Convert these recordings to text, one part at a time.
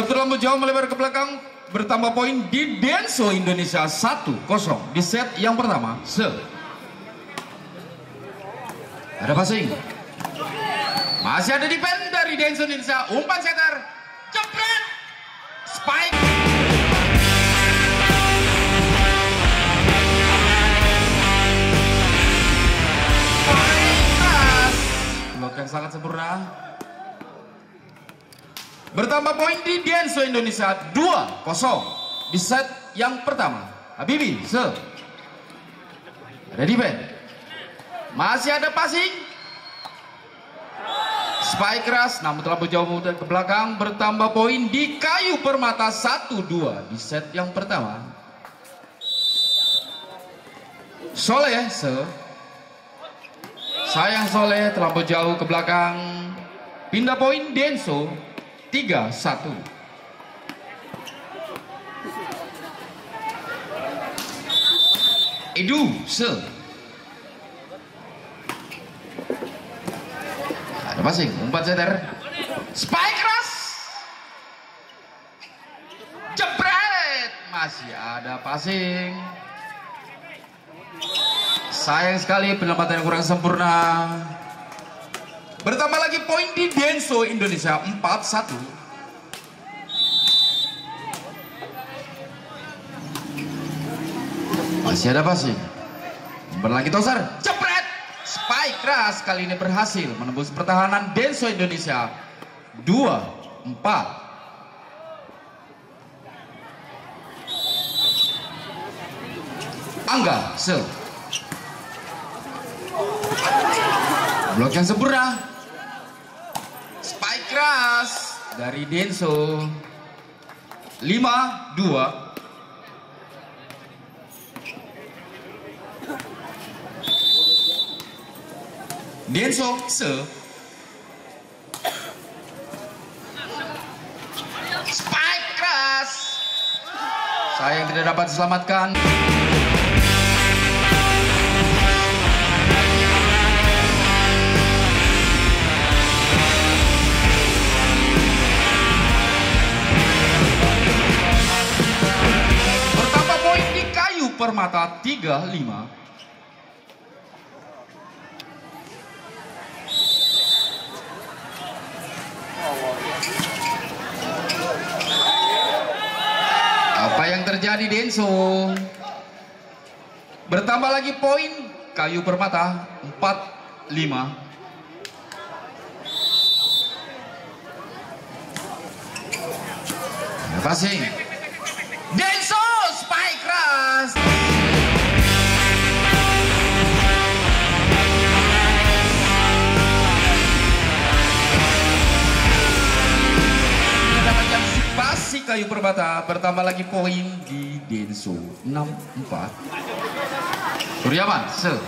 Terlampau jauh melebar ke belakang, bertambah poin di Denso Indonesia 1-0 di set yang pertama. Ada passing, masih ada defend dari Denso Indonesia, umpan setter, jepret, spike. Blok yang sangat sempurna. Bertambah poin di Denso Indonesia 2-0 di set yang pertama. Habibi, ada defend, masih ada passing, spike keras, namun terlalu jauh ke belakang. Bertambah poin di Kayu Permata 1-2 di set yang pertama. Soleh, sayang Soleh terlalu jauh ke belakang. Pindah poin Denso 3-1. Edu, ada passing, umpan setter, spike keras, jepret, masih ada passing. Sayang sekali penempatan yang kurang sempurna. Bertambah lagi poin di Denso Indonesia 4-1. Masih ada passing, berlagi tosar, jepret, spike keras, kali ini berhasil menembus pertahanan Denso Indonesia 2-4. Angga, blok yang sempurna, spike keras dari Denso 5-2. Denso spike keras, sayang tidak dapat diselamatkan. Bertambah poin di Kayu Permata 3-5. Apa yang terjadi Denso? Bertambah lagi poin Kayu Permata 4-5. Passing, Denso spike keras. Pasti Kayu Permata, bertambah lagi poin di Denso 6-4. Suryaman,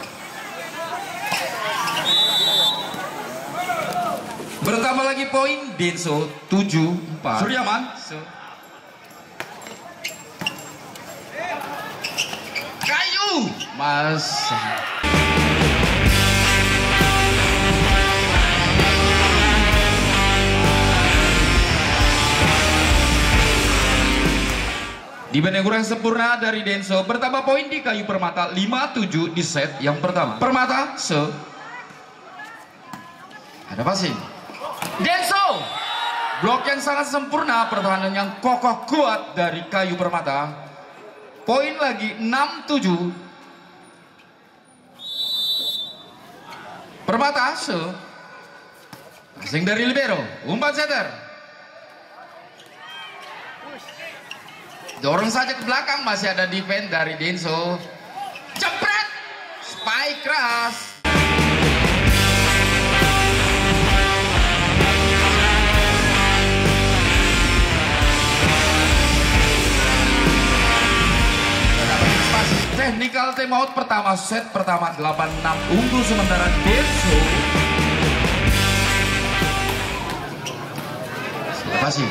bertambah lagi poin Denso 7-4. Suryaman, Kayu, Mas. Defense yang kurang sempurna dari Denso, bertambah poin di Kayu Permata 5-7 di set yang pertama. Permata, ada passing, Denso, blok yang sangat sempurna, pertahanan yang kokoh kuat dari Kayu Permata. Poin lagi 6-7. Permata, passing dari libero, umpan setter, dorong saja ke belakang, masih ada defense dari Denso, jepret, spike keras. Technical timeout pertama set pertama 8-6 unggul sementara Denso. Kasih.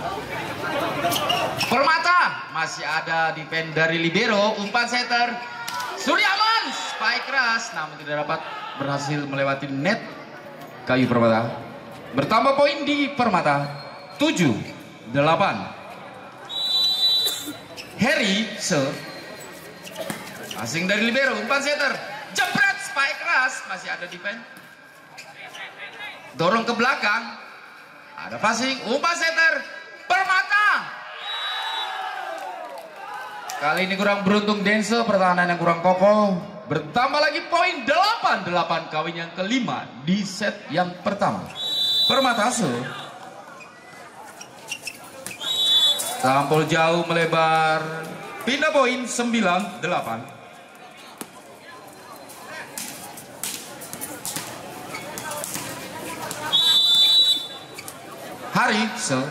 Permata masih ada defend dari libero, umpan setter Suryaman, spike keras namun tidak dapat berhasil melewati net Kayu Permata. Bertambah poin di Permata 7-6. Harry passing dari libero, umpan setter, jepret, spike keras, masih ada defense, dorong ke belakang, ada passing, umpan setter, Permata. Kali ini kurang beruntung Denso, pertahanan yang kurang kokoh. Bertambah lagi poin 8-8, kawin yang kelima di set yang pertama. Permata tampol jauh melebar, pindah poin 9-8. Hari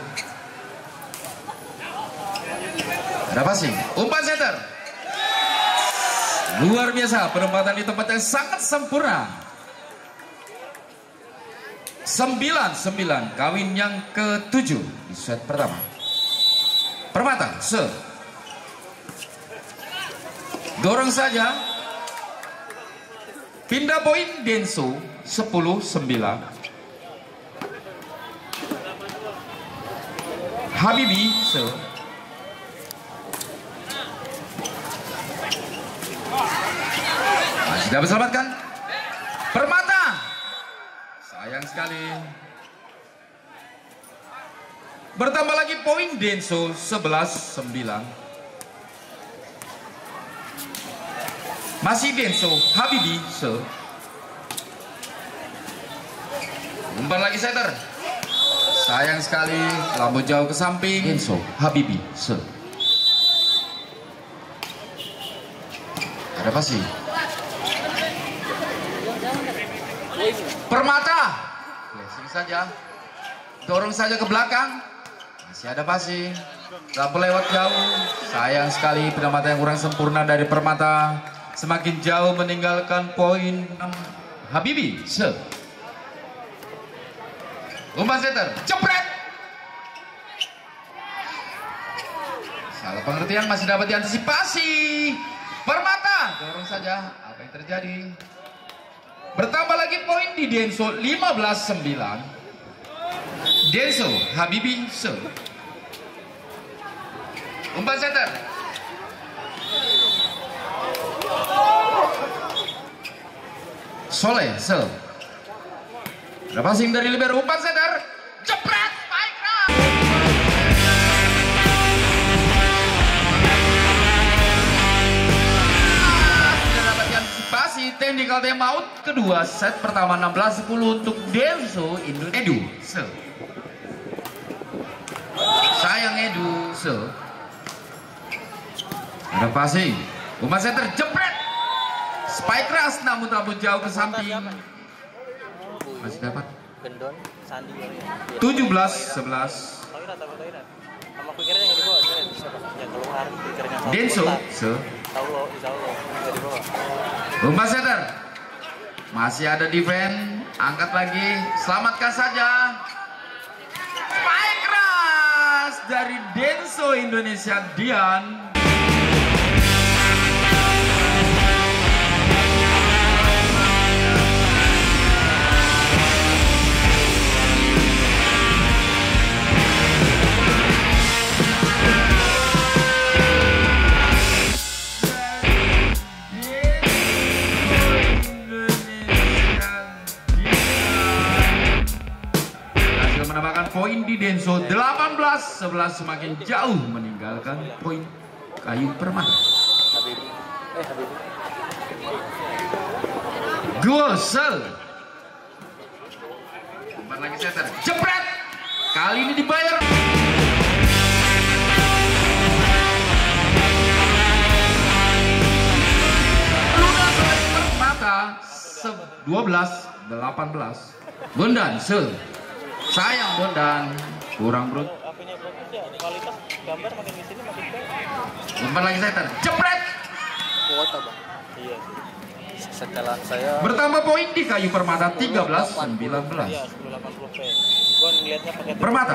ada passing, umpan setter, luar biasa penempatan di tempat yang sangat sempurna. 9-9, kawin yang ke-7 di set pertama. Permata dorong saja, pindah poin Denso 10-9. Habibi masih dapat selamatkan. Permata, sayang sekali. Bertambah lagi poin Denso 11-9. Masih Denso, Habibi umpan lagi setter, sayang sekali, lampu jauh ke samping. Denso, Habibi ada pasti. Permata, blessing saja, dorong saja ke belakang, masih ada passing, lampu lewat jauh, sayang sekali penamatan yang kurang sempurna dari Permata, semakin jauh meninggalkan poin. Habibi umpan setter, jepret, salah pengertian, masih dapat diantisipasi. Permata dorong saja, apa yang terjadi? Bertambah lagi poin di Denso 15-9. Denso, Habibi umpan setter, Soleh ada passing dari libero, umpan setter, jepret, spike keras. Sudah dapat diantisipasi. Technical time out kedua set pertama 16-10 untuk Denso Edu. Sayang Edu ada passing, umpan setter, jepret, spike keras namun rambut jauh ke samping, masih dapat. 17-11. Denso umpan setter, masih ada defense, angkat lagi, selamatkan saja. Spike keras dari Denso Indonesia Dian. Menambahkan poin di Denso 18-11, semakin jauh meninggalkan poin Kayu Permata. Gosel umpan lagi setter, jepret, kali ini dibayar. Lunas oleh Permata 12-18. Bondan sayang Bondan kurang brut. Kualitas gambar makin di sini makin baik. Umpan lagi setter, jepret. Kuota bang. Iya. Setelah saya bertambah poin di Kayu Permata 13-19. Iya 1080p. Gua ngeliatnya pakai Permata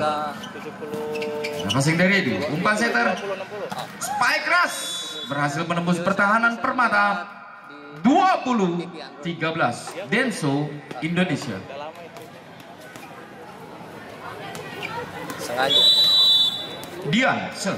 70. passing dari Edu, umpan setter, spike keras berhasil menembus pertahanan Permata. 20-13 Denso Indonesia. sengaja. Dian, serve.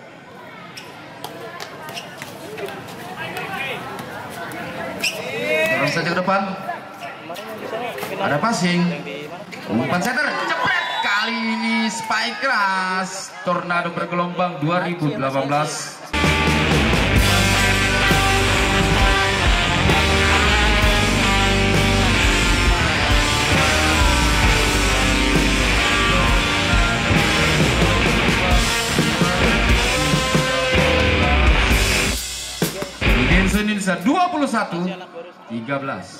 Dorong saja ke depan. Ada passing. Umpan setter, jepret. Kali ini spike keras. Tornado bergelombang 2018. Denso Indonesia 21-13.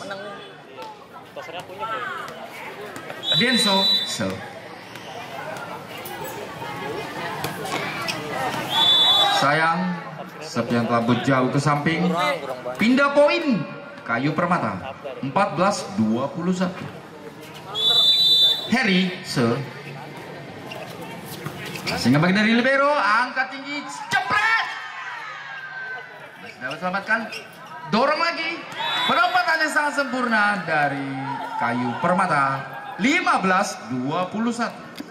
Denso serve. Sayang, serve yang telah jauh ke samping. Pindah poin Kayu Permata 14-21. Harry serve. Sehingga bagi dari libero, angkat tinggi, jepret. Dapat selamatkan, dorong lagi. Penempatan yang sangat sempurna dari Kayu Permata 15-21.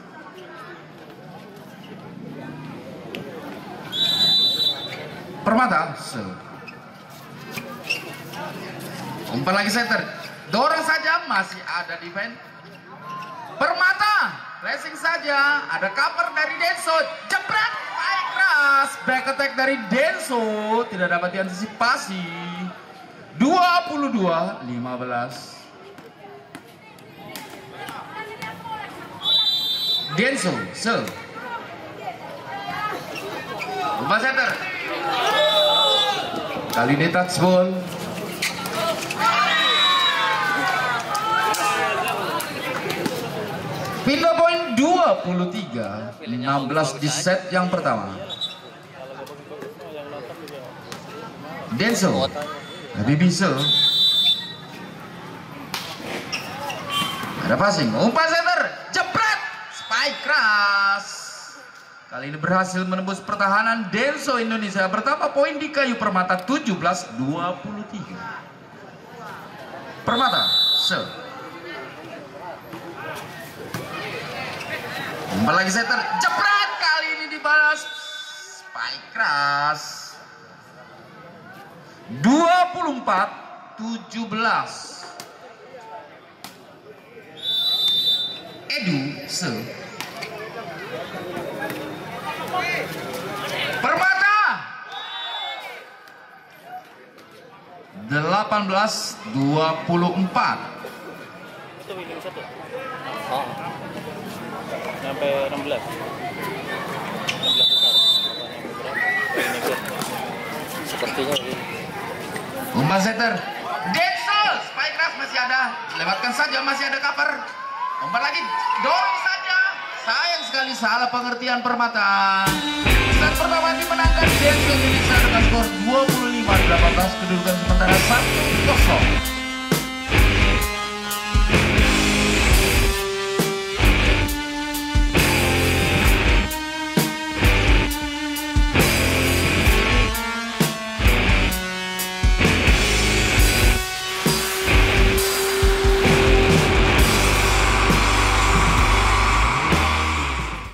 Permata serve. Umpan lagi center, dorong saja, masih ada defense. Permata racing saja, ada cover dari Denso, jepret, baik keras, back attack dari Denso tidak dapat diantisipasi. 22-15. Denso serve. Umpan center, kali ini touch ball. Pindah poin 23-16 di set yang pertama. Denso lebih bisa. Ada passing, umpan center, jepret, spike keras. Kali ini berhasil menembus pertahanan Denso Indonesia, bertambah poin di Kayu Permata 17-23. Permata serve. Umpan lagi setter, jepret, kali ini dibalas spike keras. 24-17. Edu serve. Permata 18-24. Itu winning satu. Oh. Sampai 16. 16 besar. Sepertinya ini. Umpan setter, Denso, spike keras masih ada, lewatkan saja, masih ada cover. Umpan lagi, dorong saja. Sayang sekali salah pengertian Permata. Set pertama dimenangkan Denso Indonesia dengan skor 25-18, kedudukan sementara 1-0.